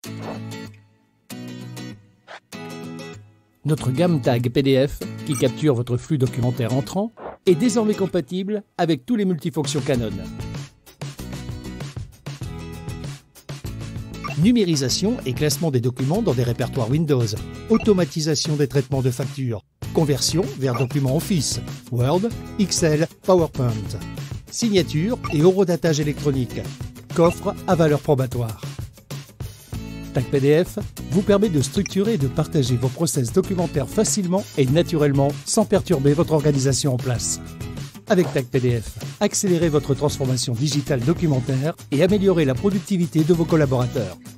Notre gamme Tag PDF, qui capture votre flux documentaire entrant, est désormais compatible avec tous les multifonctions Canon. Numérisation et classement des documents dans des répertoires Windows, automatisation des traitements de factures, conversion vers documents Office, Word, Excel, PowerPoint, signature et horodatage électronique, coffre à valeur probatoire. Tag PDF vous permet de structurer et de partager vos process documentaires facilement et naturellement sans perturber votre organisation en place. Avec Tag PDF, accélérez votre transformation digitale documentaire et améliorez la productivité de vos collaborateurs.